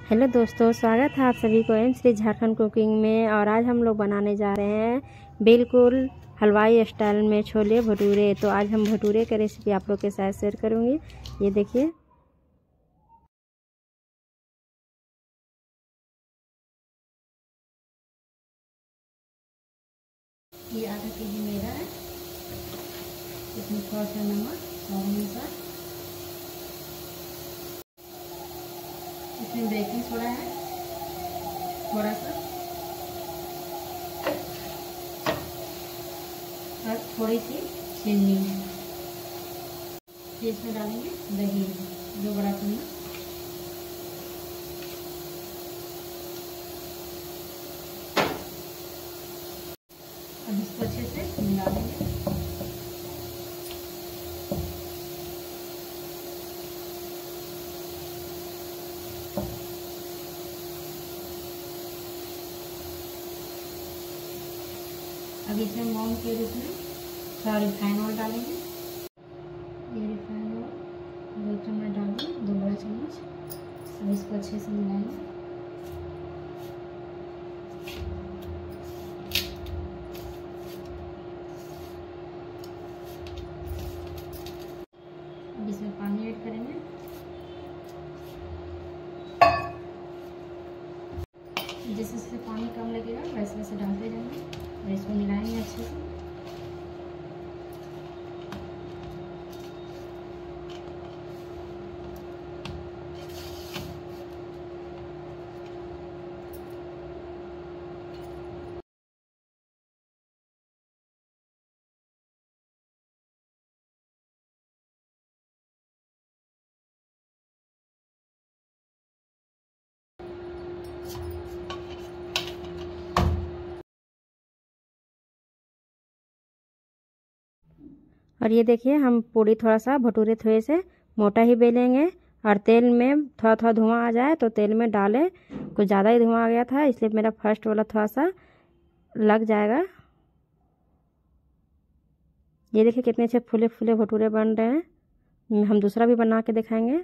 Hello दोस्तों, स्वागत है आप सभी को एम श्री झारखंड कुकिंग में। और आज हम लोग बनाने जा रहे हैं बिल्कुल हलवाई स्टाइल में छोले भटूरे। तो आज हम भटूरे का रेसिपी आप लोग के साथ शेयर करूंगी। ये देखिए, ये आधा केजी मैदा है, इसमें थोड़ा सा नमक और अनुसार, इसमें बेकिंग सोडा है थोड़ा सा, और थोड़ी सी चीनी है। फिर इसमें डालेंगे दही 2 बड़ा चम्मच, अब इसको अच्छे से मिला देंगे। अब इसमें मोम के रूप में थोड़ा रिफाइन ऑयल डालेंगे। ये रिफाइन ऑयल 2 चम्मच डालेंगे, 2 बड़ा चम्मच। अब इसको अच्छे से मिलाएंगे। अब इसमें पानी ऐड करेंगे। जैसे जैसे पानी कम लगेगा वैसे वैसे डालते जाएंगे और इसको मिलाएंगे अच्छे से। और ये देखिए, हम पूरी थोड़ा सा भटूरे थोड़े से मोटा ही बेलेंगे और तेल में थोड़ा थोड़ा धुआं आ जाए तो तेल में डालें। कुछ ज़्यादा ही धुआं आ गया था, इसलिए मेरा फर्स्ट वाला थोड़ा सा लग जाएगा। ये देखिए कितने अच्छे फूले फूले भटूरे बन रहे हैं। हम दूसरा भी बना के दिखाएंगे।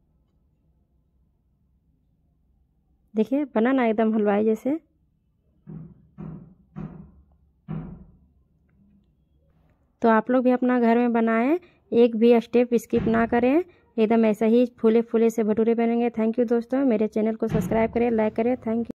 देखिए बना ना एकदम हलवाई जैसे। तो आप लोग भी अपना घर में बनाएं, एक भी स्टेप स्किप ना करें, एकदम ऐसा ही फूले फूले से भटूरे बनेंगे। थैंक यू दोस्तों, मेरे चैनल को सब्सक्राइब करें, लाइक करें। Thank you.